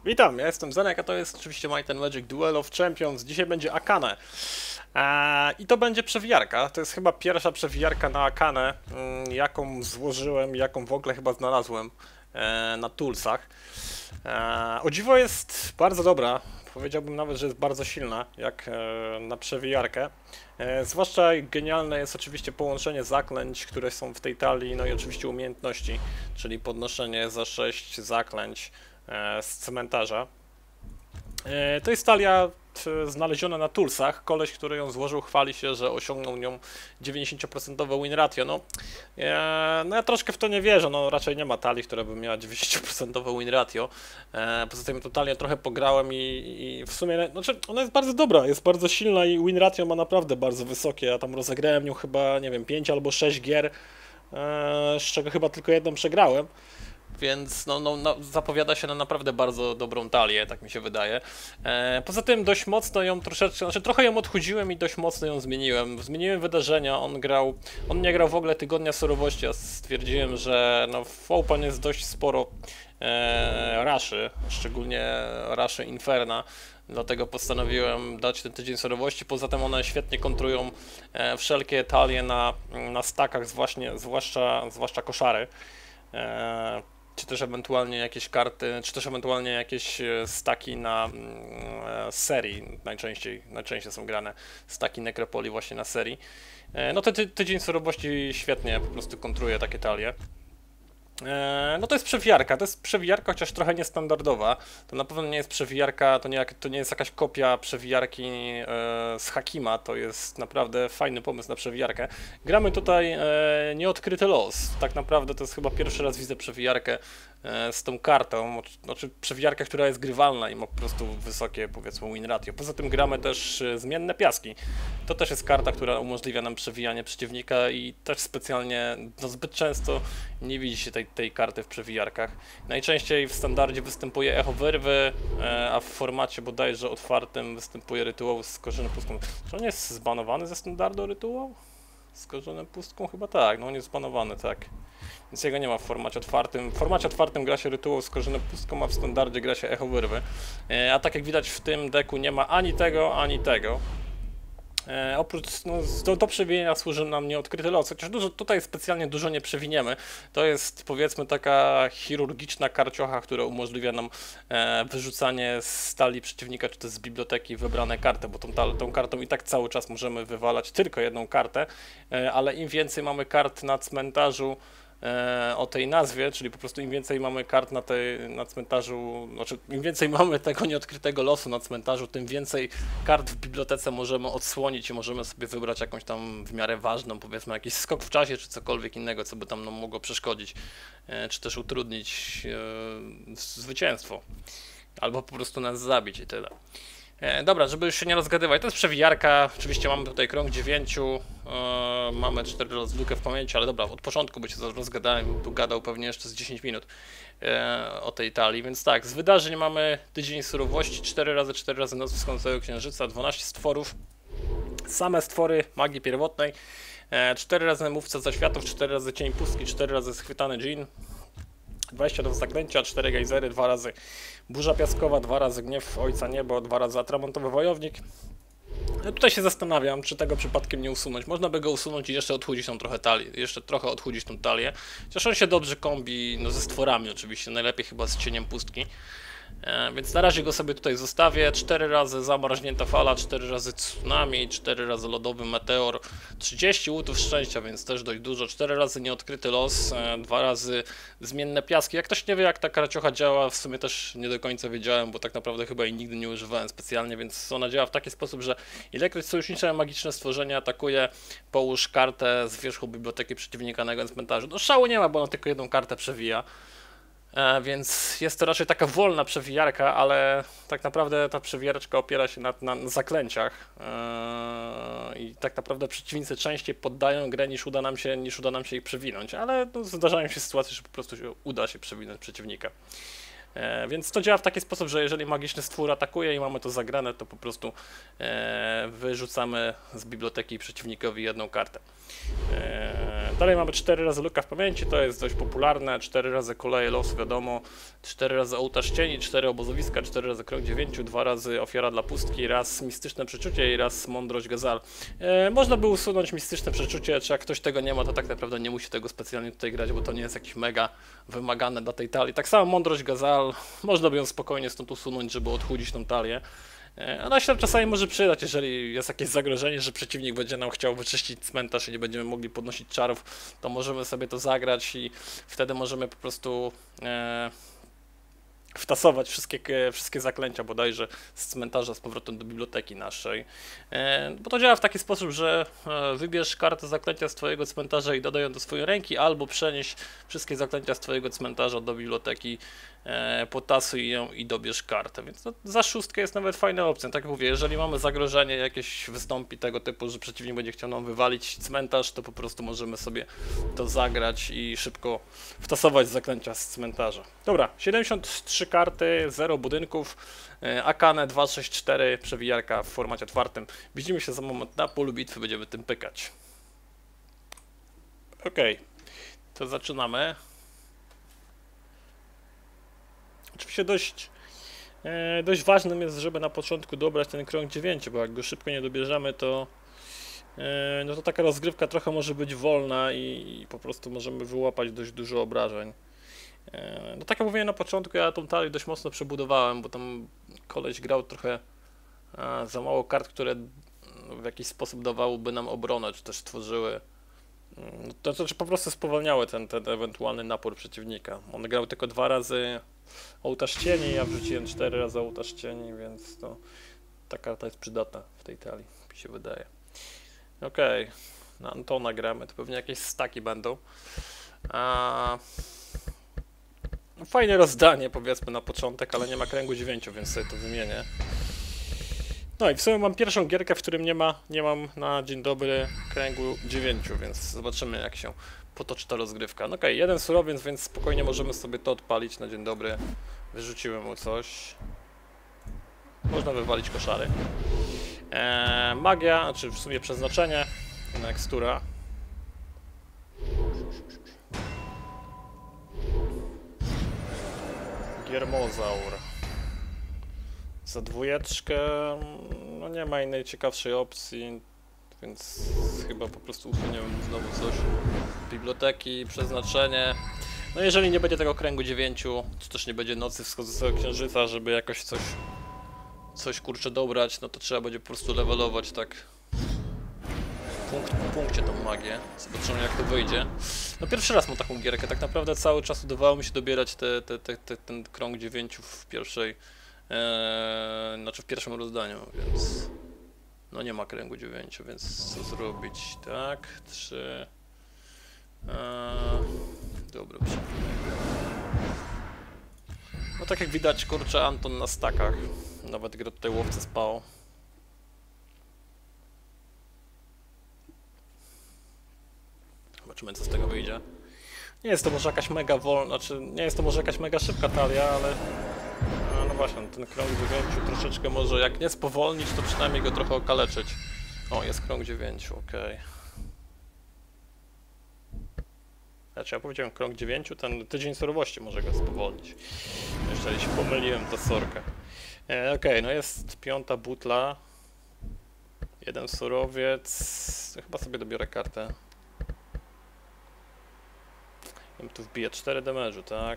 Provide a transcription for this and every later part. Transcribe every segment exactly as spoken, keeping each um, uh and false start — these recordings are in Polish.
Witam, ja jestem Zenek, a to jest oczywiście Might and Magic Duel of Champions. Dzisiaj będzie Akane. Eee, I to będzie przewijarka. To jest chyba pierwsza przewijarka na Akane, mm, jaką złożyłem, jaką w ogóle chyba znalazłem e, na Toolsach. Eee, o dziwo jest bardzo dobra. Powiedziałbym nawet, że jest bardzo silna, jak e, na przewijarkę. E, zwłaszcza genialne jest oczywiście połączenie zaklęć, które są w tej talii, no i oczywiście umiejętności, czyli podnoszenie za sześć zaklęć e, z cmentarza. E, to jest talia t, znaleziona na Toolsach. Koleś, który ją złożył, chwali się, że osiągnął nią dziewięćdziesiąt procent win ratio. No, e, no ja troszkę w to nie wierzę, no raczej nie ma talii, która by miała dziewięćdziesiąt procent win ratio. E, poza tym tę talię trochę pograłem i, i w sumie, znaczy ona jest bardzo dobra, jest bardzo silna i win ratio ma naprawdę bardzo wysokie. Ja tam rozegrałem nią chyba, nie wiem, pięć albo sześć gier, e, z czego chyba tylko jedną przegrałem. Więc no, no, no, zapowiada się na naprawdę bardzo dobrą talię, tak mi się wydaje. E, poza tym dość mocno ją troszeczkę, znaczy trochę ją odchudziłem i dość mocno ją zmieniłem. Zmieniłem wydarzenia, on grał, on nie grał w ogóle Tygodnia Surowości, ja stwierdziłem, że no, w Open jest dość sporo e, raszy, szczególnie raszy Inferna. Dlatego postanowiłem dać ten Tydzień Surowości. Poza tym one świetnie kontrują e, wszelkie talie na, na stakach, zwłaszcza, zwłaszcza, zwłaszcza koszary. E, czy też ewentualnie jakieś karty, czy też ewentualnie jakieś staki na e, serii, najczęściej, najczęściej są grane staki Nekropolii właśnie na serii. E, no to ty, Tydzień Surowości świetnie po prostu kontruje takie talie. E, no to jest przewijarka, to jest przewijarka, chociaż trochę niestandardowa. To na pewno nie jest przewijarka, to nie, to nie jest jakaś kopia przewijarki e, z Hakima, to jest naprawdę fajny pomysł na przewijarkę. Gramy tutaj e, Nieodkryty Los, tak naprawdę to jest chyba pierwszy raz widzę przewijarkę e, z tą kartą, znaczy przewijarkę, która jest grywalna i ma po prostu wysokie, powiedzmy, win ratio. Poza tym gramy też e, Zmienne Piaski. To też jest karta, która umożliwia nam przewijanie przeciwnika i też specjalnie, no zbyt często nie widzi się tej tej karty w przewijarkach. Najczęściej w standardzie występuje Echo Wyrwy, a w formacie bodajże otwartym występuje Rytuał z Korzonem Pustką. Czy on jest zbanowany ze standardu Rytuał? Z Korzonem Pustką? Chyba tak, no on jest zbanowany, tak. Więc jego nie ma w formacie otwartym. W formacie otwartym gra się Rytuał z Korzonem Pustką, a w standardzie gra się Echo Wyrwy. A tak jak widać w tym deku nie ma ani tego, ani tego. E, oprócz no, do, do przewijania służy nam Nieodkryty Los, chociaż dużo, tutaj specjalnie dużo nie przewiniemy. To jest powiedzmy taka chirurgiczna karciocha, która umożliwia nam e, wyrzucanie z stali przeciwnika, czy też z biblioteki wybrane karty, bo tą, ta, tą kartą i tak cały czas możemy wywalać tylko jedną kartę, e, ale im więcej mamy kart na cmentarzu E, o tej nazwie, czyli po prostu im więcej mamy kart na, tej, na cmentarzu, znaczy im więcej mamy tego nieodkrytego losu na cmentarzu, tym więcej kart w bibliotece możemy odsłonić i możemy sobie wybrać jakąś tam w miarę ważną, powiedzmy jakiś skok w czasie, czy cokolwiek innego, co by tam nam mogło przeszkodzić, e, czy też utrudnić e, zwycięstwo, albo po prostu nas zabić i tyle. E, dobra, żeby już się nie rozgadywać, to jest przewijarka, oczywiście mamy tutaj krąg dziewięciu, e, mamy cztery rozlukę w pamięci, ale dobra, od początku, bo się rozgadałem, tu gadał pewnie jeszcze z dziesięć minut e, o tej talii, więc tak, z wydarzeń mamy Tydzień Surowości, cztery razy cztery razy Noc Wschodzącego Księżyca, dwanaście stworów, same stwory magii pierwotnej, e, cztery razy Mówca Zaświatów, cztery razy Cień Pustki, cztery razy Schwytany Dżin, dwadzieścia do zaklęcia, cztery gejzery, dwa razy Burza Piaskowa, dwa razy Gniew Ojca Niebo, dwa razy Atramontowy Wojownik. Ja tutaj się zastanawiam, czy tego przypadkiem nie usunąć. Można by go usunąć i jeszcze odchudzić tą trochę talię, jeszcze trochę odchudzić tą talię. Chociaż on się dobrze kombi, no ze stworami oczywiście, najlepiej chyba z Cieniem Pustki. E, więc na razie go sobie tutaj zostawię. cztery razy Zamarznięta Fala, cztery razy Tsunami, cztery razy Lodowy Meteor, trzydzieści Łutów Szczęścia, więc też dość dużo, cztery razy Nieodkryty Los, e, dwa razy Zmienne Piaski. Jak ktoś nie wie, jak ta karciocha działa, w sumie też nie do końca wiedziałem, bo tak naprawdę chyba jej nigdy nie używałem specjalnie, więc ona działa w taki sposób, że ilekroć sojusznicze magiczne stworzenie atakuje, połóż kartę z wierzchu biblioteki przeciwnika na jego cmentarzu. No szału nie ma, bo ona tylko jedną kartę przewija. E, więc jest to raczej taka wolna przewijarka, ale tak naprawdę ta przewijareczka opiera się na, na, na zaklęciach e, i tak naprawdę przeciwnicy częściej poddają grę niż uda nam się, niż uda nam się ich przewinąć, ale no, zdarzają się sytuacje, że po prostu się uda się przewinąć przeciwnika. E, więc to działa w taki sposób, że jeżeli magiczny stwór atakuje i mamy to zagrane, to po prostu e, wyrzucamy z biblioteki przeciwnikowi jedną kartę. E, Dalej mamy cztery razy luka w pamięci, to jest dość popularne, cztery razy koleje losu, wiadomo, cztery razy ołtarz cieni, cztery obozowiska, cztery razy krąg dziewięciu, dwa razy ofiara dla pustki, raz mistyczne przeczucie i raz mądrość Gazal. E, można by usunąć mistyczne przeczucie, czy jak ktoś tego nie ma, to tak naprawdę nie musi tego specjalnie tutaj grać, bo to nie jest jakiś mega wymagane dla tej talii. Tak samo mądrość Gazal, można by ją spokojnie stąd usunąć, żeby odchudzić tą talię. Ona się czasami może przydać, jeżeli jest jakieś zagrożenie, że przeciwnik będzie nam chciał wyczyścić cmentarz i nie będziemy mogli podnosić czarów, to możemy sobie to zagrać i wtedy możemy po prostu e, wtasować wszystkie, wszystkie zaklęcia bodajże z cmentarza z powrotem do biblioteki naszej. E, bo to działa w taki sposób, że e, wybierz kartę zaklęcia z twojego cmentarza i dodaj ją do swojej ręki, albo przenieś wszystkie zaklęcia z twojego cmentarza do biblioteki, e, potasuj ją i dobierz kartę. Więc to za szóstkę jest nawet fajna opcja. Tak jak mówię, jeżeli mamy zagrożenie jakieś wystąpi tego typu, że przeciwnik będzie chciał nam wywalić cmentarz, to po prostu możemy sobie to zagrać i szybko wtasować zaklęcia z cmentarza. Dobra, siedemdziesiąt trzy karty, zero budynków, Akane dwa sześć cztery, przewijarka w formacie otwartym. Widzimy się za moment na polu bitwy, będziemy tym pykać. Ok, to zaczynamy. Oczywiście dość, e, dość ważnym jest, żeby na początku dobrać ten krąg dziewięciu, bo jak go szybko nie dobierzemy, to e, no to taka rozgrywka trochę może być wolna i, i po prostu możemy wyłapać dość dużo obrażeń. No tak jak mówiłem na początku, ja tą talię dość mocno przebudowałem, bo tam koleś grał trochę a, za mało kart, które w jakiś sposób dawałyby nam obronę, czy też tworzyły, no, to znaczy po prostu spowalniały ten, ten ewentualny napór przeciwnika. On grał tylko dwa razy ołtarz cieni, ja wrzuciłem cztery razy ołtarz cieni, więc to ta karta jest przydatna w tej talii, mi się wydaje. Okej, okay. Na Antona gramy, to pewnie jakieś staki będą. A... Fajne rozdanie, powiedzmy, na początek, ale nie ma kręgu dziewięciu, więc sobie to wymienię. No i w sumie mam pierwszą gierkę, w którym nie ma, nie mam na dzień dobry kręgu dziewięciu, więc zobaczymy, jak się potoczy ta rozgrywka. No okej, okay, jeden surowiec, więc spokojnie możemy sobie to odpalić na dzień dobry. Wyrzuciłem mu coś. Można wywalić koszary. Eee, magia, znaczy w sumie przeznaczenie, tekstura. Giermozaur. Za dwójeczkę, no nie ma innej ciekawszej opcji, więc chyba po prostu usuniemy znowu coś. Biblioteki, przeznaczenie. No jeżeli nie będzie tego kręgu dziewięciu, czy też nie będzie nocy wschodzącego księżyca, żeby jakoś coś, coś kurczę dobrać, no to trzeba będzie po prostu levelować tak punkt po punkcie tą magię. Zobaczymy, jak to wyjdzie. No pierwszy raz mam taką gierkę, tak naprawdę cały czas udawało mi się dobierać te, te, te, te, ten krąg dziewięciu w pierwszej, e, znaczy w pierwszym rozdaniu, więc no nie ma kręgu dziewięciu, więc co zrobić? Tak, trzy. E, dobra, no tak jak widać, kurczę, Anton na stakach, nawet gra tutaj łowcy spał. Zobaczymy, co z tego wyjdzie. Nie jest to może jakaś mega wolna, znaczy nie jest to może jakaś mega szybka talia, ale a, no właśnie, ten krąg dziewięciu troszeczkę może, jak nie spowolnić, to przynajmniej go trochę okaleczyć. O, jest krąg dziewięciu, okej. Okay. Znaczy ja powiedziałem krąg dziewięciu, ten tydzień surowości może go spowolnić. Jeżeli się pomyliłem, to sorkę. E, okej, okay, no jest piąta butla. Jeden surowiec. Chyba sobie dobiorę kartę. Ja tu wbiję cztery damage'u, tak?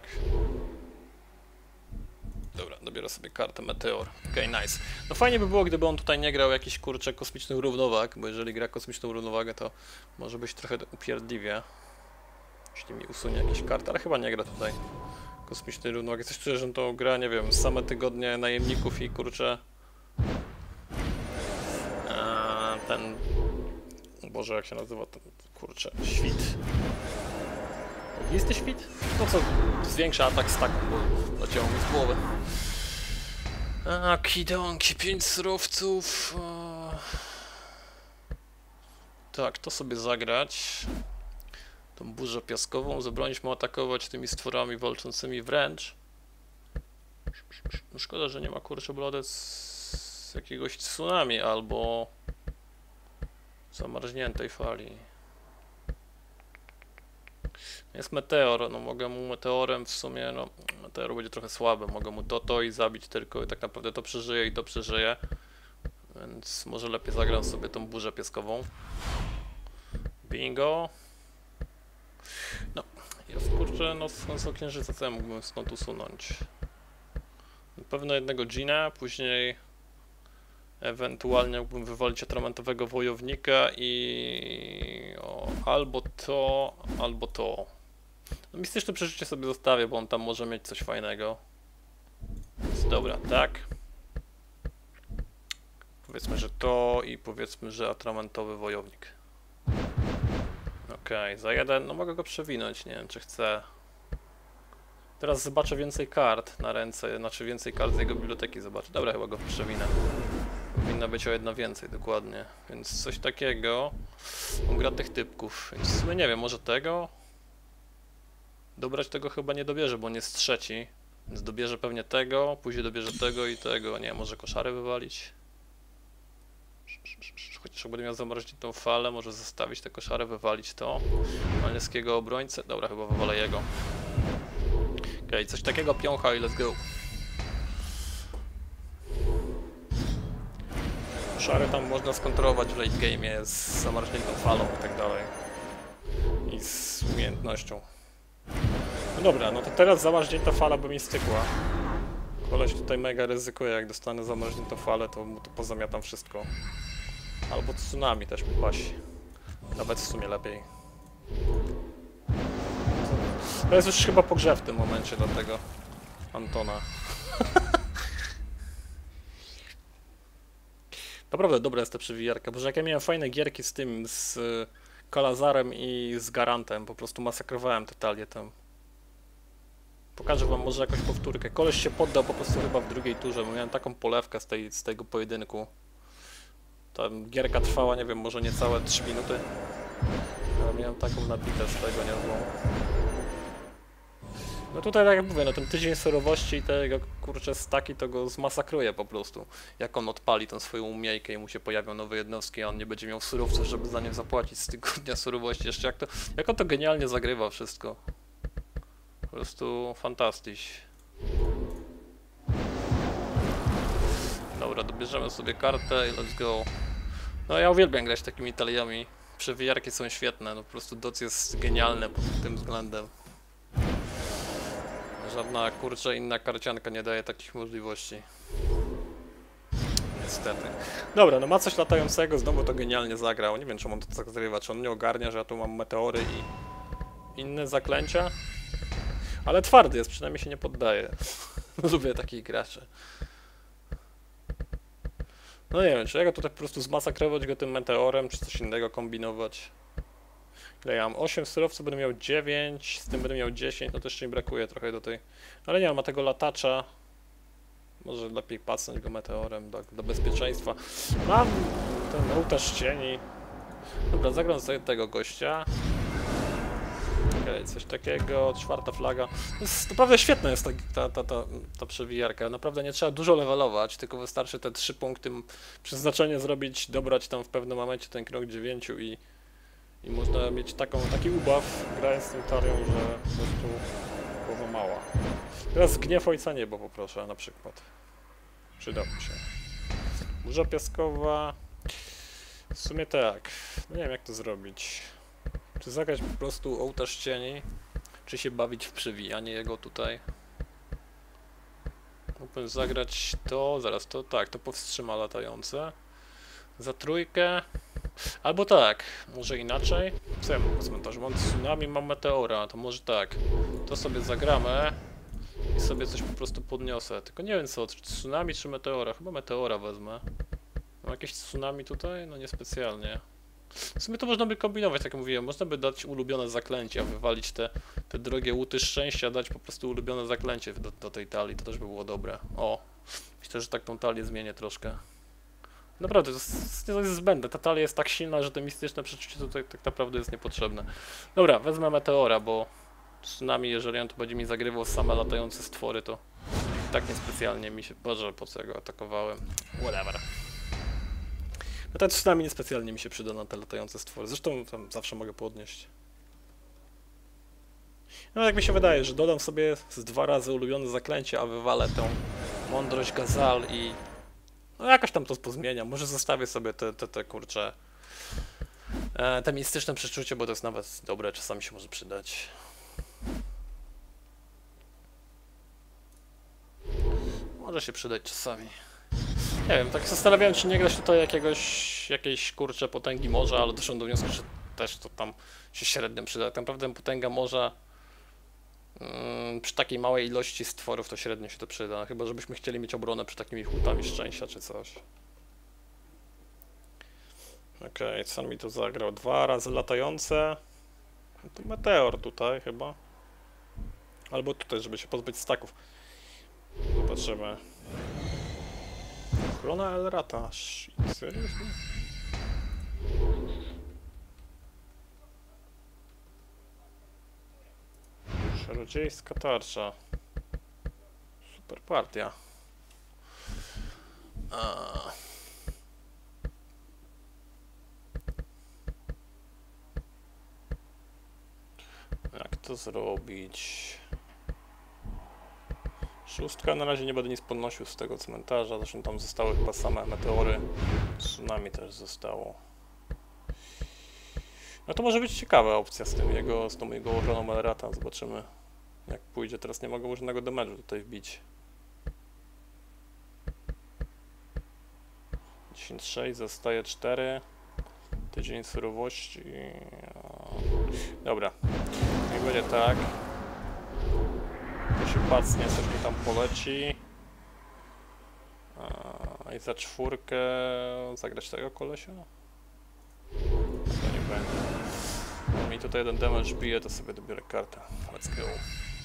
Dobra, dobiorę sobie kartę Meteor. Okej, okay, nice. No fajnie by było, gdyby on tutaj nie grał jakichś kurczę kosmicznych równowag, bo jeżeli gra kosmiczną równowagę, to może być trochę upierdliwie. Jeśli mi usunie jakieś karty, ale chyba nie gra tutaj kosmicznej równowagi. Coś czuję, że on to gra, nie wiem, same tygodnie najemników i kurczę... Eee, ten... Boże, jak się nazywa ten, kurczę, świt. Ognisty świt? To co zwiększa atak z taką, bo leciało mi z głowy. A, kidonki, pięć surowców. O... Tak, to sobie zagrać. Tą burzę piaskową, zabronić mu atakować tymi stworami walczącymi wręcz. No szkoda, że nie ma kurczę blady z jakiegoś tsunami albo zamarzniętej fali. Jest meteor, no mogę mu meteorem w sumie, no meteor będzie trochę słaby, mogę mu to, to i zabić tylko i tak naprawdę to przeżyje i to przeżyje. Więc może lepiej zagram sobie tą burzę pieskową. Bingo. No, jest kurczę, no z księżyca, co ja mógłbym stąd usunąć? Na pewno jednego Gina, później ewentualnie mógłbym wywalić atramentowego wojownika i o, albo to, albo to. No, mistyczne przeżycie sobie zostawię, bo on tam może mieć coś fajnego. Więc dobra, tak. Powiedzmy, że to i powiedzmy, że atramentowy wojownik. Okej, okay, za jeden, no mogę go przewinąć, nie wiem czy chcę. Teraz zobaczę więcej kart na ręce, znaczy więcej kart z jego biblioteki zobaczę. Dobra, chyba go przewinę. Powinno być o jedno więcej, dokładnie. Więc coś takiego. On gra tych typków, więc w sumie nie wiem, może tego? Dobrać tego chyba nie dobierze, bo on jest trzeci. Więc dobierze pewnie tego, później dobierze tego i tego. Nie, może koszary wywalić? Chociaż jak będę miał zamrozić tą falę, może zostawić te koszary, wywalić to. Malnieskiego obrońcę. Dobra, chyba wywalę jego. Okej, okay, coś takiego piącha i let's go. Koszary tam można skontrolować w late game'ie z zamarzniętą falą i tak dalej. I z umiejętnością. No dobra, no to teraz zamarznięta fala by mi stykła. Koleś tutaj mega ryzykuje, jak dostanę zamarzniętą falę, to mu to pozamiatam wszystko. Albo tsunami też mi pasi. Nawet w sumie lepiej. To jest już chyba po grze w tym momencie dla tego Antona. Naprawdę dobra jest ta przewijarka, bo że jak ja miałem fajne gierki z tym, z Kalazarem i z Garantem, po prostu masakrowałem totalnie tam. Pokażę wam może jakąś powtórkę. Koleś się poddał po prostu chyba w drugiej turze, bo miałem taką polewkę z, tej, z tego pojedynku. Ta gierka trwała, nie wiem, może niecałe trzy minuty. Ale miałem taką nabitę z tego niezłą. No tutaj tak jak mówię, no ten tydzień surowości i tego kurczę staki to go zmasakruje po prostu. Jak on odpali tą swoją umiejkę i mu się pojawią nowe jednostki, a on nie będzie miał surowców, żeby za nie zapłacić z tygodnia surowości. Jeszcze jak to, jak on to genialnie zagrywa wszystko. Po prostu fantastyś. Dobra, dobierzemy sobie kartę i let's go. No ja uwielbiam grać takimi taliami. Przewijarki są świetne, no po prostu doc jest genialne pod tym względem. Żadna kurczę inna karcianka nie daje takich możliwości. Niestety. Dobra, no ma coś latającego, znowu to genialnie zagrał. Nie wiem czy on to tak zagrywa, czy on nie ogarnia, że ja tu mam meteory i inne zaklęcia. Ale twardy jest, przynajmniej się nie poddaje. Lubię takich graczy. No nie wiem, czy ja go tutaj po prostu zmasakrować go tym meteorem, czy coś innego kombinować. Ile ja mam? osiem surowców, będę miał dziewięć, z tym będę miał dziesięć, no to jeszcze mi brakuje trochę do tej... Ale nie, ma tego latacza. Może lepiej pacnąć go meteorem do, do bezpieczeństwa. Mam ten ołtarz cieni. Dobra, zagram sobie tego gościa. Okej, okay, coś takiego, czwarta flaga. Jest, naprawdę świetna jest ta, ta, ta, ta, ta przewijarka. Naprawdę nie trzeba dużo levelować, tylko wystarczy te trzy punkty przeznaczenie zrobić, dobrać tam w pewnym momencie ten krok dziewięciu i, i można mieć taką, taki ubaw grając z tym tarią, że po prostu głowa mała. Teraz gniew ojca niebo poproszę na przykład. Przydałby się. Burza piaskowa. W sumie tak. No nie wiem jak to zrobić. Czy zagrać po prostu ołtarz cieni, czy się bawić w przewijanie jego tutaj. Mógłbym zagrać to, zaraz to, tak, to powstrzyma latające. Za trójkę, albo tak, może inaczej. Co ja mam po cmentarzu? Mam tsunami, mam meteora, to może tak. To sobie zagramy i sobie coś po prostu podniosę. Tylko nie wiem co, tsunami czy meteora? Chyba meteora wezmę. Mam jakieś tsunami tutaj? No niespecjalnie. W sumie to można by kombinować, tak jak mówiłem, można by dać ulubione zaklęcia, wywalić te, te drogie łuty szczęścia, dać po prostu ulubione zaklęcie do, do tej talii, to też by było dobre. O, myślę, że tak tą talię zmienię troszkę. Naprawdę, to jest, to jest zbędne, ta talia jest tak silna, że te mistyczne przeczucie tutaj tak naprawdę jest niepotrzebne. Dobra, wezmę meteora, bo tsunami, jeżeli on tu będzie mi zagrywał same latające stwory, to tak niespecjalnie mi się... Boże, po co ja go atakowałem? Whatever. No ten tsunami niespecjalnie mi się przyda na te latające stwory. Zresztą tam zawsze mogę podnieść. No jak mi się wydaje, że dodam sobie z dwa razy ulubione zaklęcie, a wywalę tą mądrość Gazal i... No jakoś tam to pozmieniam, może zostawię sobie te, te, te kurcze... E, te mistyczne przeczucie, bo to jest nawet dobre, czasami się może przydać. Może się przydać czasami. Nie wiem, tak zastanawiałem, czy nie grać tutaj jakiegoś, jakiejś kurcze potęgi morza, ale doszedłem do wniosku, że też to tam się średnio przyda. Tak naprawdę potęga morza yy, przy takiej małej ilości stworów to średnio się to przyda. Chyba żebyśmy chcieli mieć obronę przy takimi hutami szczęścia czy coś. Okej, okay, co mi tu zagrał? Dwa razy latające. No to meteor tutaj chyba. Albo tutaj, żeby się pozbyć staków. Zobaczymy. Ochrona Elrata. Shit, seriously? Czarodziejska tarcza. Super partia. A. Jak to zrobić? Szóstka, na razie nie będę nic podnosił z tego cmentarza, zresztą tam zostały chyba same meteory. Tsunami też zostało. No to może być ciekawa opcja z tym jego, z tą jego ochroną Elrata. Zobaczymy jak pójdzie. Teraz nie mogę żadnego damage'u tutaj wbić. dziesięć sześć, zostaje cztery. Tydzień surowości. Dobra, niech będzie tak. To się pacnie, coś mi tam poleci. A, i za czwórkę zagrać tego kolesia? To nie będzie. No mi tutaj jeden damage bije, to sobie dobiorę kartę. Let's go.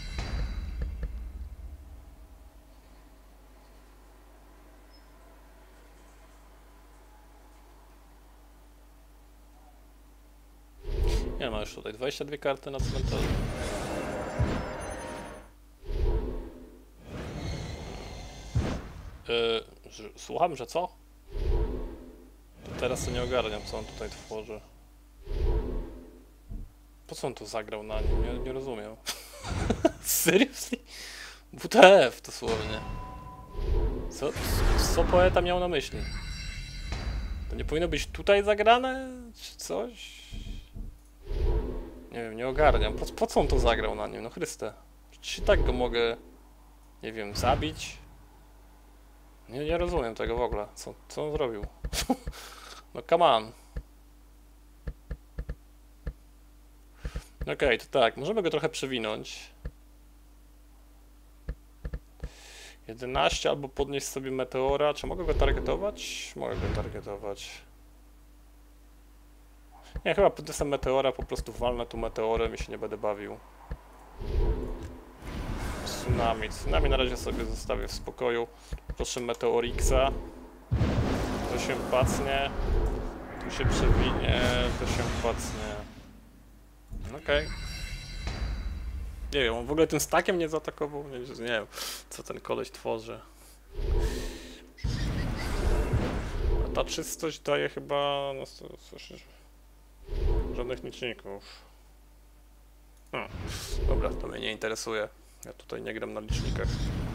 Nie ma już tutaj dwadzieścia dwie karty na cmentarzu. Yy, że, słucham, że co? To teraz to nie ogarniam, co on tutaj tworzy. Po co on tu zagrał na nim? Nie, nie rozumiem. Seriously? W T F dosłownie. Co, co poeta miał na myśli? To nie powinno być tutaj zagrane? Czy coś? Nie wiem, nie ogarniam. Po, po co on to zagrał na nim? No Chryste. Czy tak go mogę, nie wiem, zabić? Nie, nie rozumiem tego w ogóle. Co, co on zrobił? No come on. Okej, okay, to tak, możemy go trochę przewinąć. jedenaście albo podnieść sobie meteora. Czy mogę go targetować? Mogę go targetować. Nie, chyba podniosę meteora, po prostu walnę tu meteorem i się nie będę bawił. Tsunami. Tsunami na razie sobie zostawię w spokoju. Proszę Meteorixa. To się pacnie. Tu się przewinie. To się pacnie. Okej. Okay. Nie wiem, on w ogóle tym stakiem nie zaatakował. Nie, nie wiem, co ten koleś tworzy. A ta czystość daje chyba... No, coś, żadnych liczników. Hmm. Dobra, to mnie nie interesuje. Ja tutaj nie gram na licznikach.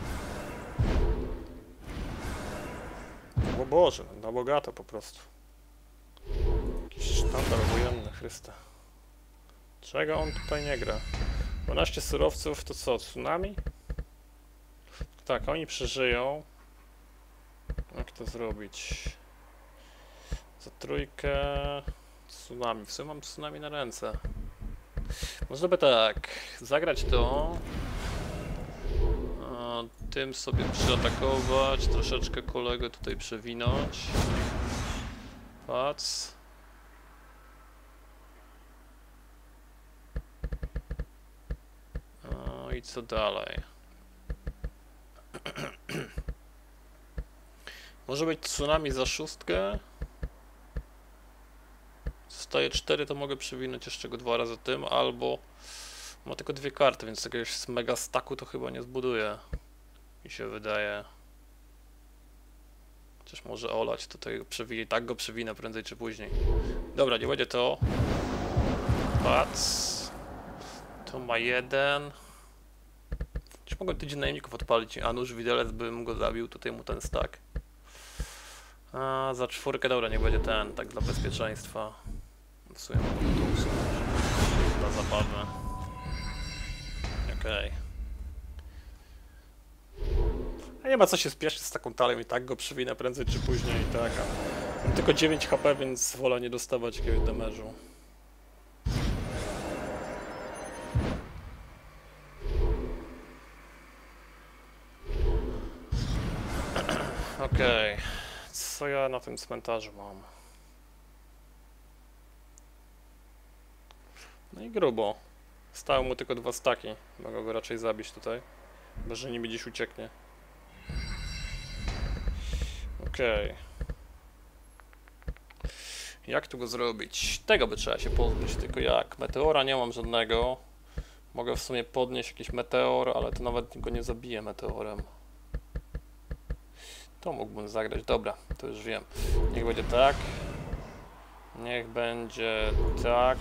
O Boże, na bogato po prostu. Jakiś sztandar wojenny, Chryste. Czego on tutaj nie gra? dwanaście surowców to co, tsunami? Tak, oni przeżyją. Jak to zrobić? Za trójkę... Tsunami, w sumie mam tsunami na ręce. Można by tak, zagrać to. A, tym sobie przyatakować, troszeczkę kolegę tutaj przewinąć. Pac. No i co dalej? Może być tsunami za szóstkę. Zostaje cztery, to mogę przewinąć jeszcze go dwa razy tym, albo ma tylko dwie karty, więc jakiegoś z mega stacku to chyba nie zbuduję. Mi się wydaje. Chociaż może olać, to tego przewinie, tak go przewinę prędzej czy później. Dobra, nie będzie to. Pac. To ma jeden. Czy mogę tydzień najemników odpalić? A nóż widelec bym go zabił, tutaj mu ten stack. A za czwórkę, dobra, niech będzie ten, tak dla bezpieczeństwa. W sumie mogę to usunąć. Dla zabawy. Okej. Okay. A nie ma co się spieszyć z taką talem, i tak go przywinę prędzej czy później, i tak. A mam tylko dziewięć H P, więc wolę nie dostawać jakiegoś damage'u. Okej. Okay. Co ja na tym cmentarzu mam? No i grubo. Stały mu tylko dwa staki. Mogę go raczej zabić tutaj. Bo że nimi gdzieś ucieknie. Okej. Okay. Jak tu go zrobić? Tego by trzeba się pozbyć, tylko jak? Meteora nie mam żadnego. Mogę w sumie podnieść jakiś meteor, ale to nawet go nie zabiję meteorem. To mógłbym zagrać. Dobra, to już wiem. Niech będzie tak. Niech będzie tak.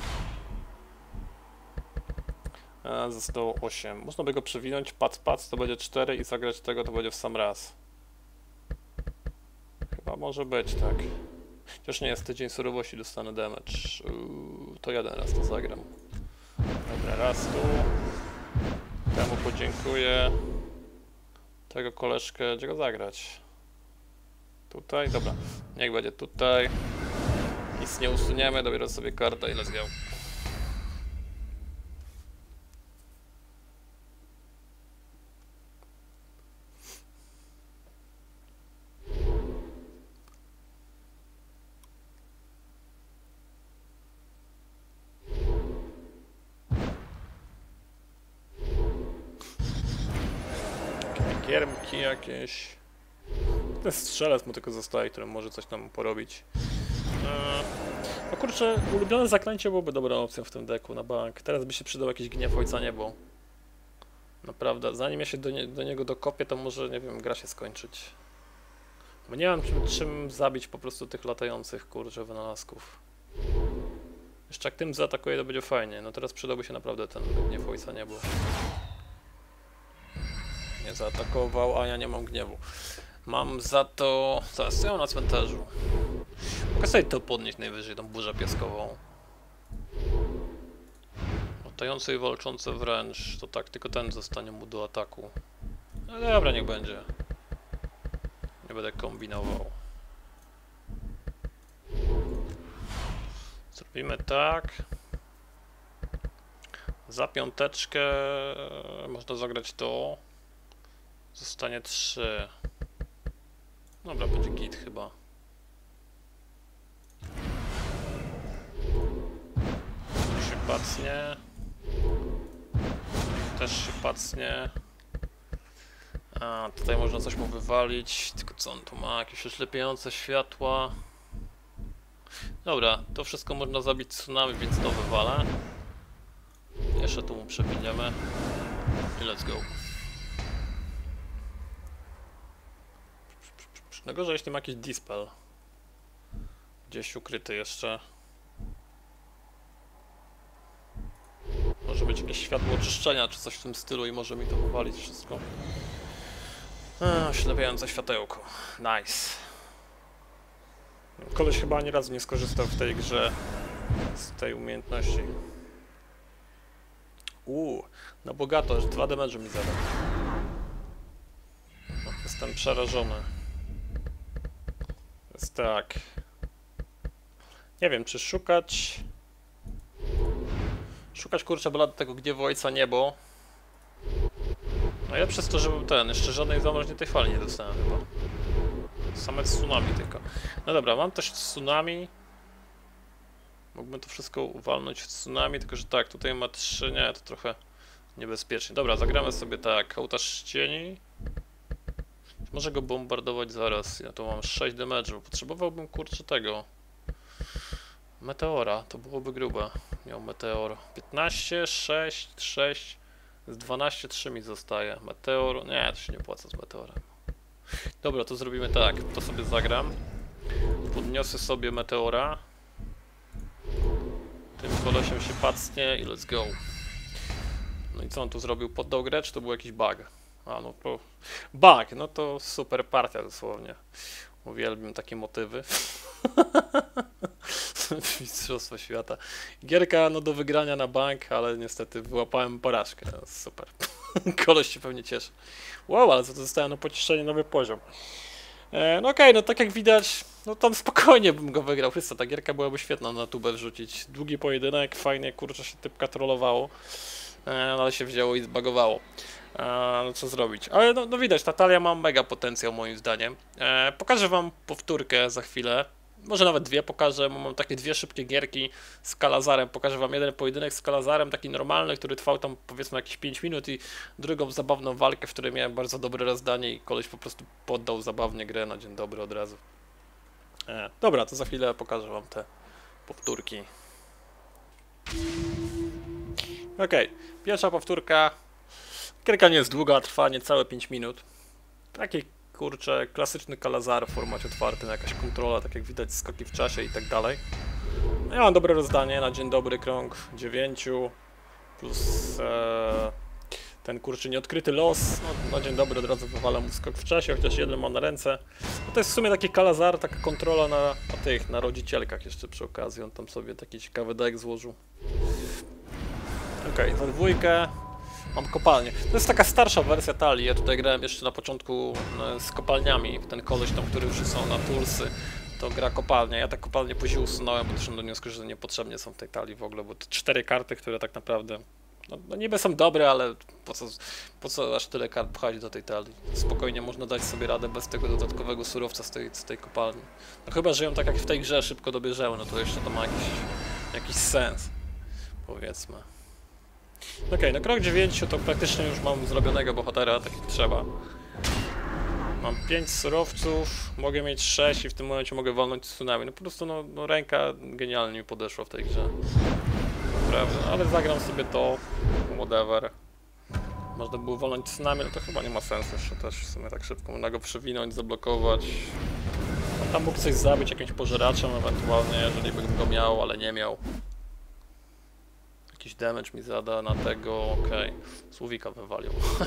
A, zostało osiem. Można by go przewinąć. Pac, pac, to będzie cztery i zagrać tego to będzie w sam raz. Chyba może być tak. Chociaż nie jest tydzień surowości, dostanę damage. Uuu, to jeden raz to zagram. Dobra, raz tu. Temu podziękuję. Tego koleżkę, gdzie go zagrać? Tutaj, dobra. Niech będzie tutaj. Nic nie usuniemy, dobiorę sobie kartę i let's go. Giermki jakieś. Ten strzelec mu tylko zostaje, który może coś tam porobić. Eee, no kurczę, ulubione zaklęcie byłoby dobrą opcją w tym deku na bank. Teraz by się przydał jakiś gniew ojca niebo. Naprawdę, zanim ja się do, nie, do niego dokopię, to może, nie wiem, gra się skończyć. Bo nie mam czym, czym zabić po prostu tych latających, kurczę, wynalazków. Jeszcze jak tym zaatakuje, to będzie fajnie. No teraz przydałby się naprawdę ten gniew ojca niebo. Nie zaatakował, a ja nie mam gniewu. Mam za to... Zaraz, co ja mam na cmentarzu? Mogę sobie to podnieść najwyżej, tą burzę piaskową. Latające i walczące wręcz, to tak, tylko ten zostanie mu do ataku. No dobra, niech będzie. Nie będę kombinował. Zrobimy tak. Za piąteczkę można zagrać to. Zostanie trzy. Dobra, będzie git chyba. Tu się pacnie. Też się pacnie. A tutaj można coś mu wywalić. Tylko co on tu ma? Jakieś oślepiające światła. Dobra, to wszystko można zabić tsunami, więc to wywalę. Jeszcze tu mu przewiniemy. I let's go. Najgorzej, jeśli ma jakiś dispel. Gdzieś ukryty jeszcze. Może być jakieś światło oczyszczenia, czy coś w tym stylu i może mi to wywalić wszystko. Oślepiające światełko. Nice. Koleś chyba ani razu nie skorzystał w tej grze z tej umiejętności. Uuu, na bogato, aż dwa damage mi zadał. No, jestem przerażony. Jest tak. Nie wiem, czy szukać... Szukać, kurczę, blady tego gniewu ojca niebo. No ja przez to, że był ten, jeszcze żadnej zamroźniętej fali nie dostałem chyba. Same tsunami tylko. No dobra, mam też tsunami. Mógłbym to wszystko uwalnąć w tsunami, tylko że tak, tutaj ma trzy, nie, to trochę niebezpiecznie. Dobra, zagramy sobie tak, ołtarz cieni. Może go bombardować zaraz, ja tu mam sześć damage'u, potrzebowałbym, kurczę, tego meteora, to byłoby grube. Miał meteor piętnaście, sześć, sześć, z dwanaście, trzy mi zostaje. Meteor, nie, to się nie płaca z meteorem. Dobra, to zrobimy tak, to sobie zagram. Podniosę sobie meteora. Tym kolesiem się pacnie i let's go. No i co on tu zrobił? Poddał grę, czy to był jakiś bug? A no to... Bug! No to super partia dosłownie. Uwielbiam takie motywy. Mistrzostwo świata. Gierka no do wygrania na bank, ale niestety wyłapałem porażkę. No, super. Koleś się pewnie cieszy. Wow, ale co to zostało na pocieszenie, nowy poziom. E, no okej, okay, no tak jak widać, no tam spokojnie bym go wygrał. Chrysta, ta gierka byłaby świetna na tubę wrzucić. Długi pojedynek, fajnie, kurczę, się typka trollowało. E, ale się wzięło i zbagowało. E, no co zrobić? Ale no, no widać, Natalia ma mega potencjał moim zdaniem. E, pokażę wam powtórkę za chwilę. Może nawet dwie pokażę, bo mam takie dwie szybkie gierki z Kalazarem. Pokażę wam jeden pojedynek z Kalazarem, taki normalny, który trwał tam powiedzmy jakieś pięć minut i drugą zabawną walkę, w której miałem bardzo dobre rozdanie i koleś po prostu poddał zabawnie grę na dzień dobry od razu. E, dobra, to za chwilę pokażę wam te powtórki. Okej, okay. Pierwsza powtórka. Gierka nie jest długa, trwa niecałe pięć minut. Taki kurczę, klasyczny Kalazar w formacie otwartym, jakaś kontrola, tak jak widać, skoki w czasie i tak dalej. Ja mam dobre rozdanie na dzień dobry, krąg dziewięciu plus e, ten kurczę nieodkryty los. No, na dzień dobry od razu wywala mu skok w czasie, chociaż jeden ma na ręce. No to jest w sumie taki Kalazar, taka kontrola na, na tych, na rodzicielkach jeszcze przy okazji. On tam sobie taki ciekawy deck złożył. Okej, okay, za dwójkę. Mam kopalnię. To jest taka starsza wersja talii. Ja tutaj grałem jeszcze na początku z kopalniami. Ten koleś tam, który już są na Tulsy, to gra kopalnia. Ja tak kopalnię później usunąłem, bo doszedłem do wniosku, że niepotrzebnie są w tej talii w ogóle, bo to cztery karty, które tak naprawdę no, no niby są dobre, ale po co, po co aż tyle kart pchać do tej talii? Spokojnie można dać sobie radę bez tego dodatkowego surowca z tej, z tej kopalni. No chyba, że ją tak jak w tej grze szybko dobierzemy, no to jeszcze to ma jakiś, jakiś sens, powiedzmy. Okej, okay, no krok dziewięciu to praktycznie już mam zrobionego bohatera, tak jak trzeba. Mam pięć surowców, mogę mieć sześć i w tym momencie mogę walnąć tsunami. No po prostu no, no ręka genialnie mi podeszła w tej grze. Naprawdę, ale zagram sobie to, whatever. Można było walnąć tsunami, no to chyba nie ma sensu jeszcze też w sumie tak szybko. Można go przewinąć, zablokować. No, tam mógł coś zabić jakimś pożeraczem ewentualnie, jeżeli bym go miał, ale nie miał. Jakiś damage mi zada na tego, okej, okay. Słowika wywalił.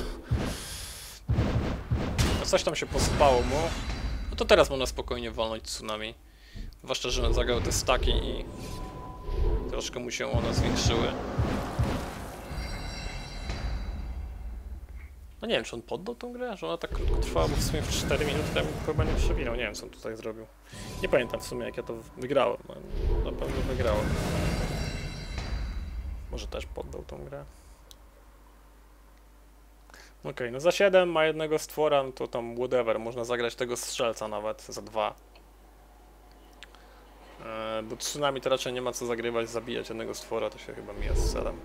No coś tam się pospało mu. No to teraz można spokojnie walnąć tsunami. Zwłaszcza, że zagrał te staki i troszkę mu się one zwiększyły. No nie wiem, czy on poddał tą grę, że ona tak krótko trwała, bo w sumie w cztery minuty tam chyba nie przewinął. Nie wiem, co on tutaj zrobił. Nie pamiętam w sumie, jak ja to wygrałem. Na pewno wygrałem. Może też poddał tą grę. Okej, okay, no za siedem ma jednego stwora, no to tam whatever, można zagrać tego strzelca nawet za dwa. Eee, bo tsunami to raczej nie ma co zagrywać, zabijać jednego stwora, to się chyba mija z celem.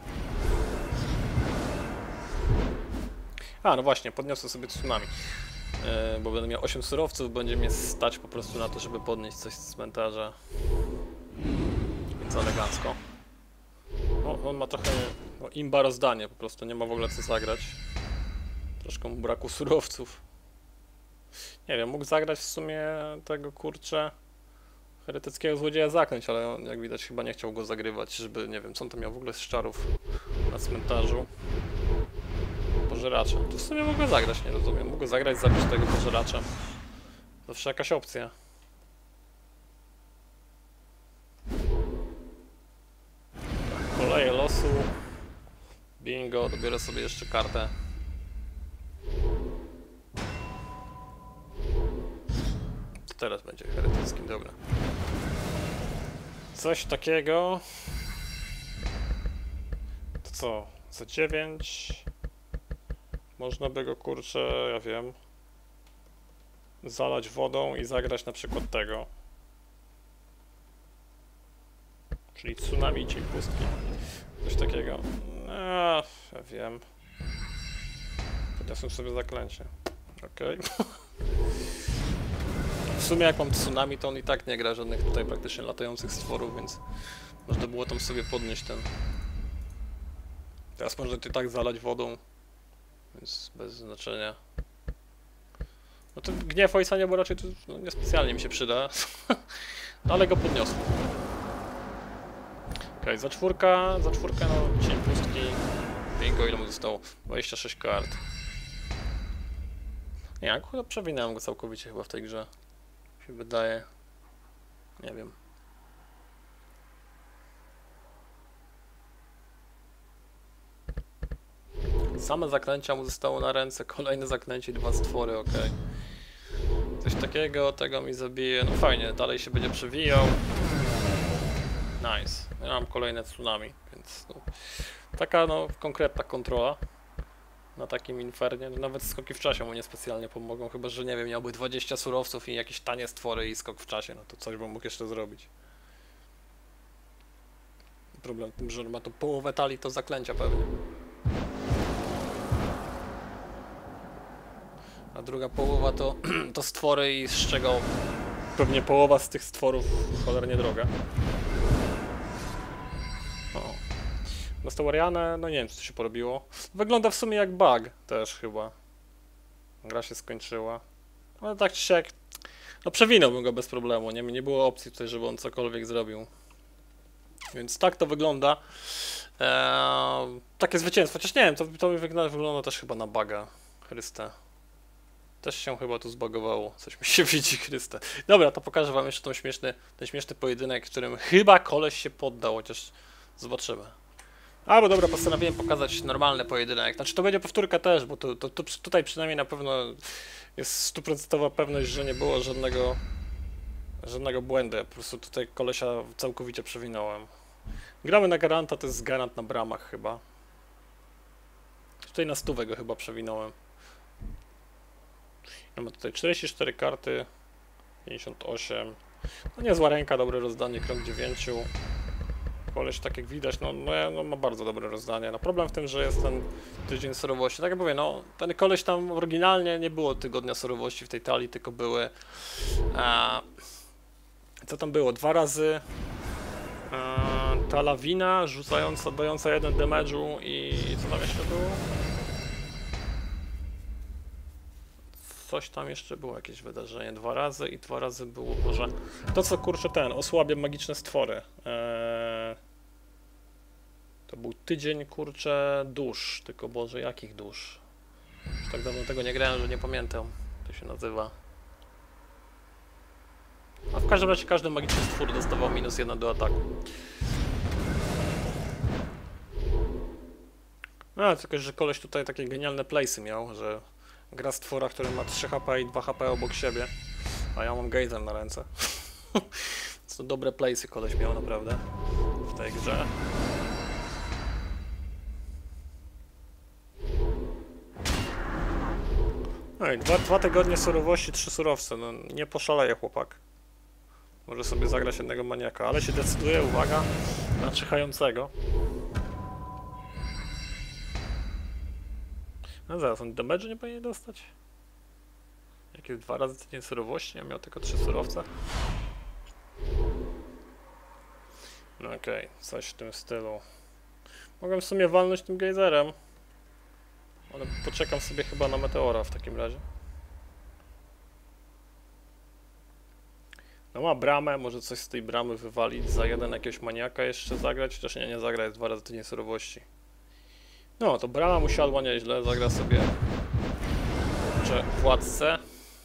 A, no właśnie, podniosę sobie tsunami. Eee, bo będę miał osiem surowców, będzie mnie stać po prostu na to, żeby podnieść coś z cmentarza. Więc elegancko. O, on ma trochę no, imba rozdanie, po prostu nie ma w ogóle co zagrać. Troszkę mu braku surowców. Nie wiem, mógł zagrać w sumie tego kurczę heretyckiego złodzieja zaklęć, ale on, jak widać chyba nie chciał go zagrywać, żeby, nie wiem, co on tam miał w ogóle z czarów na cmentarzu. Pożeracza. To w sumie mógł zagrać, nie rozumiem. Mógł zagrać, zabić tego pożeracza. Zawsze jakaś opcja. Koleje losu. Bingo, dobiorę sobie jeszcze kartę. To teraz będzie heretycki, dobra. Coś takiego. To co? Za dziewięć. Można by go, kurczę, ja wiem, zalać wodą i zagrać na przykład tego. Czyli tsunami i cień pustki. Coś takiego. Eee, ja wiem. Podniosłem sobie zaklęcie. Okej. Okay. W sumie jak mam tsunami, to on i tak nie gra żadnych tutaj praktycznie latających stworów, więc można było tam sobie podnieść ten. Teraz można to i tak zalać wodą, więc bez znaczenia. No to gniew ojca nie, bo raczej to no, niespecjalnie mi się przyda. No ale go podniosłem. Okej, okay, za czwórka, za czwórkę no cień pustki, go, ile mu zostało? dwadzieścia sześć kart. Nie, akurat przewinąłem go całkowicie chyba w tej grze. Mi się wydaje. Nie wiem. Same zaklęcia mu zostało na ręce, kolejne zaklęcie i dwa stwory, ok. Coś takiego, tego mi zabije, no fajnie, dalej się będzie przewijał. Nice. Ja mam kolejne tsunami, więc no, taka no konkretna kontrola na takim infernie. No, nawet skoki w czasie mu niespecjalnie pomogą, chyba że nie wiem, miałby dwadzieścia surowców i jakieś tanie stwory i skok w czasie, no to coś bym mógł jeszcze zrobić. Problem w tym, że ma to połowę talii, to zaklęcia pewnie. A druga połowa to, to stwory i z czego pewnie połowa z tych stworów cholernie droga. O. Dostał Arianę, no nie wiem co to się porobiło. Wygląda w sumie jak bug też chyba. Gra się skończyła. Ale tak czy siak, no przewinąłbym go bez problemu, nie, nie było opcji tutaj, żeby on cokolwiek zrobił. Więc tak to wygląda. Eee, takie zwycięstwo, chociaż nie wiem, to, to wygląda, wygląda też chyba na buga. Chryste. Też się chyba tu zbagowało, coś mi się widzi, Chryste. Dobra, to pokażę wam jeszcze ten śmieszny, ten śmieszny pojedynek, w którym chyba koleś się poddał, chociaż zobaczymy. A, bo dobra, postanowiłem pokazać normalny pojedynek. Znaczy to będzie powtórka też, bo to, to, to tutaj przynajmniej na pewno jest stuprocentowa pewność, że nie było żadnego żadnego błędu. Po prostu tutaj kolesia całkowicie przewinąłem. Gramy na garanta, to jest garant na bramach chyba. Tutaj na stówę go chyba przewinąłem. Mamy tutaj czterdzieści cztery karty, pięćdziesiąt osiem. No niezła ręka, dobre rozdanie, krąg dziewięć. Koleś, tak jak widać, no, no, no ma bardzo dobre rozdanie. No problem w tym, że jest ten tydzień surowości. Tak jak mówię, no ten koleś tam oryginalnie nie było tygodnia surowości w tej talii, tylko były... A, co tam było? Dwa razy a, ta lawina rzucająca, dająca jeden damage'u i co tam jeszcze było? Coś tam jeszcze było, jakieś wydarzenie, dwa razy i dwa razy było może to co kurczę ten, osłabia magiczne stwory. Eee, to był tydzień kurczę dusz, tylko Boże jakich dusz? Już tak dawno tego nie grałem, że nie pamiętam, to się nazywa. A w każdym razie każdy magiczny stwór dostawał minus jeden do ataku. No, tylko że koleś tutaj takie genialne place'y miał, że gra stwora, który ma trzy H P i dwa H P obok siebie, a ja mam gejzer na ręce. To dobre place'y koleś miał naprawdę w tej grze. No i dwa, dwa tygodnie surowości, trzy surowce, no nie poszaleje chłopak. Może sobie zagrać jednego maniaka, ale się decyduje, uwaga, na czyhającego. No zaraz, on damage nie powinien dostać? Jakieś dwa razy tydzień surowości, ja miał tylko trzy surowce. No okej, okay, coś w tym stylu. Mogłem w sumie walnąć tym gejzerem. Ale poczekam sobie chyba na meteora w takim razie. No ma bramę, może coś z tej bramy wywalić, za jeden jakiegoś maniaka jeszcze zagrać, chociaż nie, nie zagra, jest dwa razy tydzień surowości. No, to brama mu siadła nieźle, zagra sobie czy władcę.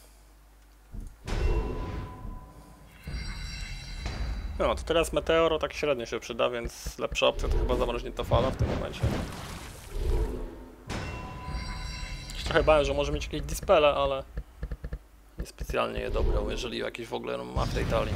No, to teraz meteoro tak średnio się przyda, więc lepsza opcja to chyba zamroźnięta fala w tym momencie. Trochę bałem, że może mieć jakieś dispele, ale niespecjalnie je dobrał, jeżeli jakieś w ogóle ma w tej talii.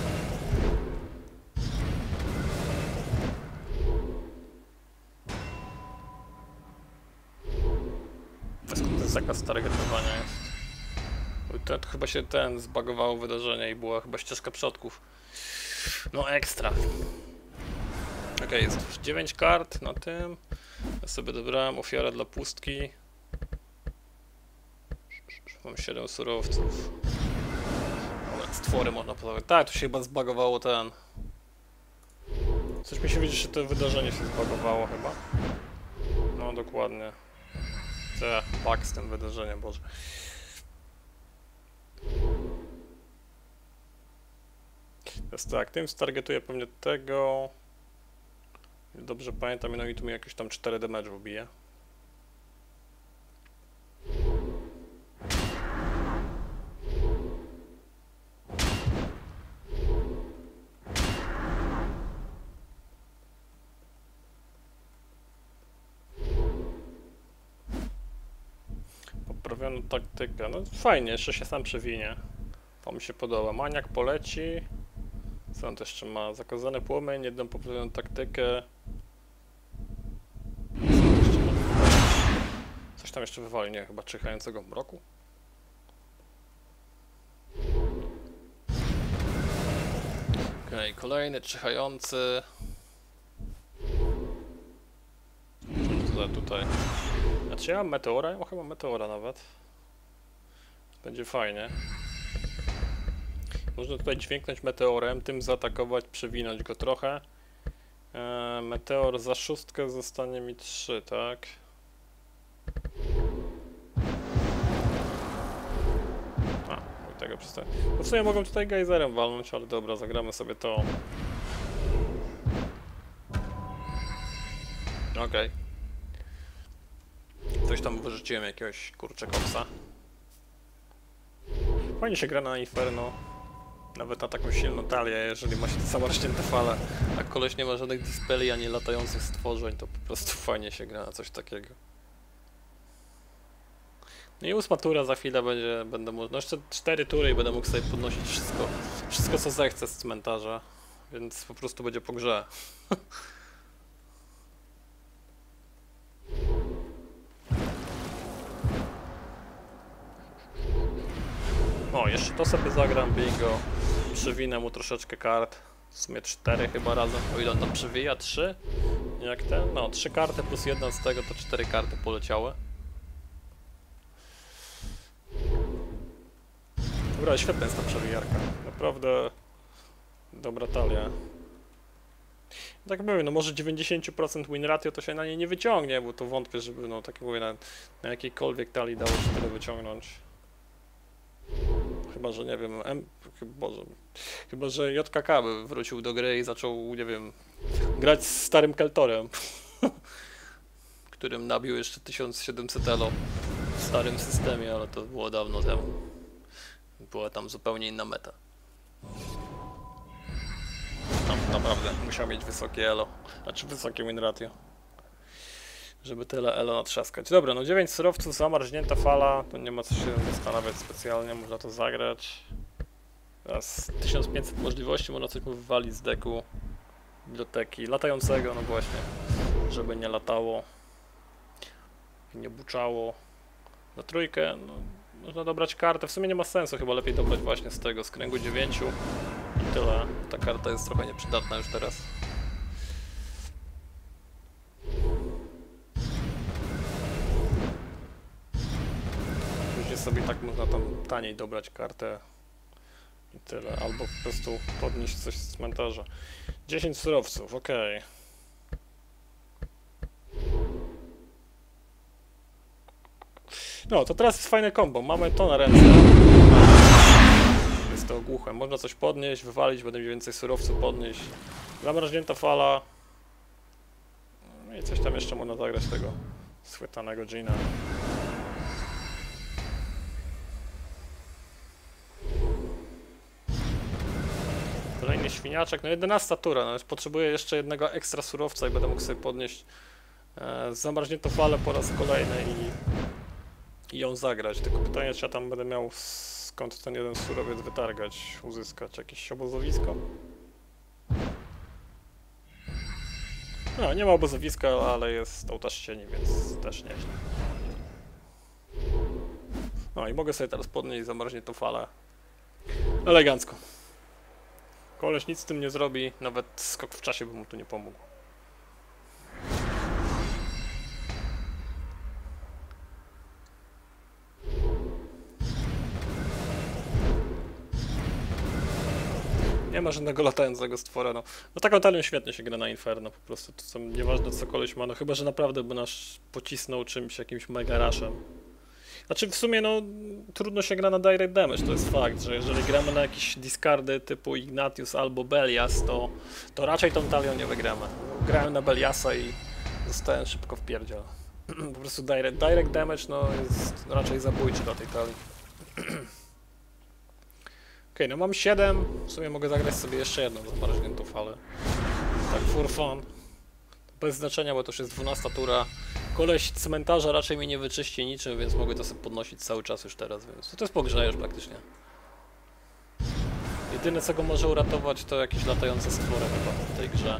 Skąd ten zakaz starego trwania jest? To, to chyba się ten zbagowało wydarzenie i była chyba ścieżka przodków. No ekstra. Ok, jest dziewięć kart na tym. Ja sobie dobrałem ofiarę dla pustki. Mam siedem surowców. Dobra, stwory można podawać. Tak, tu się chyba zbagowało ten. Coś mi się widzi, że to wydarzenie się zbagowało chyba. No dokładnie. Te bug z tym wydarzeniem, Boże. Jest tak, tym stargetuję pewnie tego. Dobrze pamiętam, no i tu mi jakieś tam cztery damage wbije. Ustawiono taktykę. No fajnie, jeszcze się sam przewinie. To mi się podoba. Maniak poleci. Co on też jeszcze ma? Zakazany płomień, jedną poprawioną taktykę. Co on jeszcze ma? Coś tam jeszcze wywali, nie? Chyba czyhającego mroku? Okej, okay, kolejny czyhający. Tutaj, tutaj. Znaczy ja mam meteora? Ja mam chyba meteora nawet. Będzie fajnie. Można tutaj dźwięknąć meteorem, tym zaatakować, przewinąć go trochę. Eee, meteor za szóstkę zostanie mi trzy, tak? A, i tego przestaję. No w sumie mogą tutaj gejzerem walnąć, ale dobra, zagramy sobie to. Okej. Okay. Coś tam wyrzuciłem, jakiegoś kurczę kopsa. Fajnie się gra na Inferno. Nawet na taką silną talię, jeżeli ma się zamarznięte fale, a koleś nie ma żadnych dispeli ani latających stworzeń, to po prostu fajnie się gra na coś takiego. No i ósma tura za chwilę będzie, będę mógł, no jeszcze cztery tury i będę mógł sobie podnosić wszystko, wszystko co zechcę z cmentarza, więc po prostu będzie po grze. O, jeszcze to sobie zagram, bingo. Przewinę mu troszeczkę kart. W sumie cztery chyba razem, o ile on tam przewija? trzy? Jak ten? No, trzy karty plus jedna z tego to cztery karty poleciały. Dobra, świetna jest ta przewijarka. Naprawdę dobra talia. Tak mówię, no może dziewięćdziesiąt procent win ratio to się na niej nie wyciągnie, bo to wątpię, żeby no tak mówię, na, na jakiejkolwiek talii dało się tyle wyciągnąć. Chyba, że nie wiem, M... Boże, chyba, że J K K by wrócił do gry i zaczął, nie wiem, grać z starym Keltorem, którym nabił jeszcze tysiąc siedemset elo w starym systemie, ale to było dawno temu. Była tam zupełnie inna meta. Tam naprawdę musiał mieć wysokie elo, znaczy wysokie win ratio, żeby tyle elo natrzaskać. Dobra, no dziewięć surowców, zamarznięta fala, to nie ma co się zastanawiać specjalnie, można to zagrać. Teraz tysiąc pięćset możliwości, można coś mu wywalić z deku, biblioteki, latającego, no właśnie, żeby nie latało i nie buczało. Na trójkę, no, można dobrać kartę, w sumie nie ma sensu, chyba lepiej dobrać właśnie z tego, z kręgu dziewięciu i tyle. Ta karta jest trochę nieprzydatna już teraz. Później sobie tak można tam taniej dobrać kartę i tyle, albo po prostu podnieść coś z cmentarza. dziesięć surowców, ok. No, to teraz jest fajne combo, mamy to na ręce. Jest to ogłuche, można coś podnieść, wywalić, będę miał więcej surowców podnieść. Zamarznięta fala. No i coś tam jeszcze można zagrać tego schwytanego dżina. Kolejny świniaczek, no jedenasta tura, no już potrzebuję jeszcze jednego ekstra surowca i będę mógł sobie podnieść e, zamarzniętą falę po raz kolejny i, i ją zagrać. Tylko pytanie, czy ja tam będę miał skąd ten jeden surowiec wytargać, uzyskać jakieś obozowisko. No, nie ma obozowiska, ale jest ołtarz cieni, więc też nieźle. No i mogę sobie teraz podnieść zamarzniętą falę elegancko. Koleś nic z tym nie zrobi, nawet skok w czasie by mu tu nie pomógł. Nie ma żadnego latającego stwora, no. No taką talią świetnie się gra na Inferno, po prostu to są, nieważne co koleś ma, no chyba, że naprawdę by nas pocisnął czymś, jakimś mega rushem. Znaczy w sumie no trudno się gra na direct damage, to jest fakt, że jeżeli gramy na jakieś discardy typu Ignatius albo Belias, to, to raczej tą talią nie wygramy. Grałem na Beliasa i zostałem szybko w pierdziel. Po prostu direct, direct damage no jest raczej zabójczy dla tej talii. Ok, no mam siedem, w sumie mogę zagrać sobie jeszcze jedną zamarzniętą falę. Tak for fun. Bez znaczenia, bo to już jest dwunasta tura. Koleś cmentarza raczej mnie nie wyczyści niczym, więc mogę to sobie podnosić cały czas już teraz, więc to jest po grze już praktycznie. Jedyne co go może uratować to jakieś latające stwory chyba w tej grze.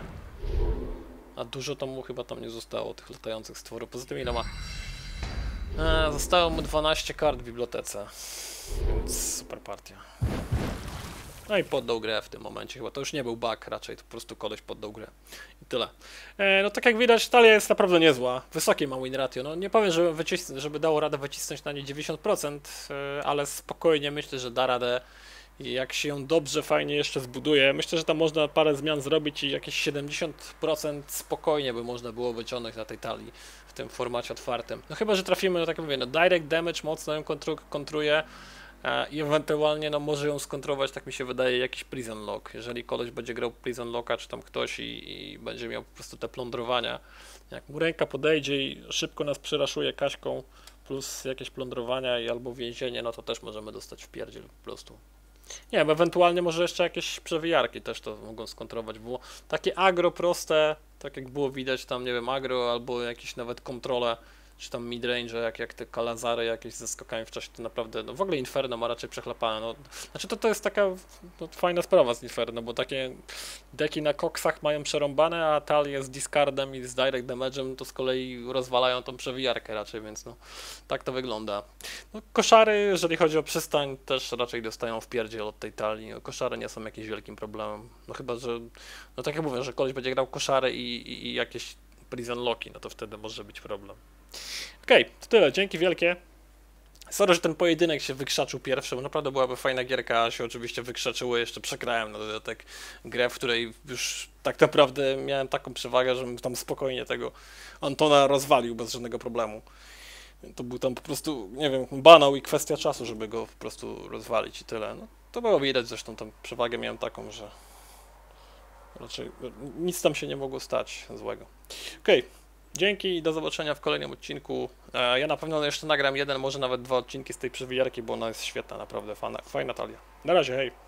A dużo tam mu chyba tam nie zostało, tych latających stworów. Poza tym ile ma? Eee, zostało mu dwanaście kart w bibliotece. Więc super partia. No i poddał grę w tym momencie, chyba to już nie był bug, raczej to po prostu koleś poddał grę. I tyle. E, no tak jak widać, talia jest naprawdę niezła. Wysokie ma win ratio. No nie powiem, żeby, żeby dało radę wycisnąć na nie dziewięćdziesiąt procent, e, ale spokojnie myślę, że da radę. I jak się ją dobrze, fajnie jeszcze zbuduje, myślę, że tam można parę zmian zrobić i jakieś siedemdziesiąt procent spokojnie by można było wyciągnąć na tej talii w tym formacie otwartym. No chyba, że trafimy, no tak jak mówię, no direct damage mocno ją kontru kontruje e, i ewentualnie no może ją skontrować, tak mi się wydaje, jakiś prison lock. Jeżeli koleś będzie grał prison locka, czy tam ktoś i, i będzie miał po prostu te plądrowania, jak mu ręka podejdzie i szybko nas przeraszuje Kaśką plus jakieś plądrowania i albo więzienie, no to też możemy dostać w pierdziel po prostu. Nie wiem, ewentualnie może jeszcze jakieś przewijarki też to mogą skontrować, bo takie agro proste, tak jak było widać tam, nie wiem, agro albo jakieś nawet kontrole, czy tam midrange, jak, jak te kalazary jakieś ze skokami w czasie, to naprawdę, no w ogóle Inferno ma raczej przechlapane, no, znaczy to, to jest taka no, fajna sprawa z Inferno, bo takie deki na koksach mają przerąbane, a talie z discardem i z direct damage'em to z kolei rozwalają tą przewijarkę raczej, więc no, tak to wygląda. No, koszary, jeżeli chodzi o przystań, też raczej dostają w pierdziel od tej talii, no, koszary nie są jakimś wielkim problemem, no chyba, że, no tak jak mówię, że koleś będzie grał koszary i, i, i jakieś prison locki, no to wtedy może być problem. Okej, okay, to tyle, dzięki wielkie. Sorry, że ten pojedynek się wykrzaczył pierwszy, bo naprawdę byłaby fajna gierka, a się oczywiście wykrzaczyło, jeszcze przegrałem na dodatek grę, w której już tak naprawdę miałem taką przewagę, żebym tam spokojnie tego Antona rozwalił bez żadnego problemu. To był tam po prostu, nie wiem, banał i kwestia czasu, żeby go po prostu rozwalić i tyle. No, to było widać, zresztą tą przewagę miałem taką, że raczej nic tam się nie mogło stać złego. Okej. Okay. Dzięki i do zobaczenia w kolejnym odcinku. Ja na pewno jeszcze nagram jeden, może nawet dwa odcinki z tej przewijarki, bo ona jest świetna, naprawdę fajna, fajna talia. Na razie, hej!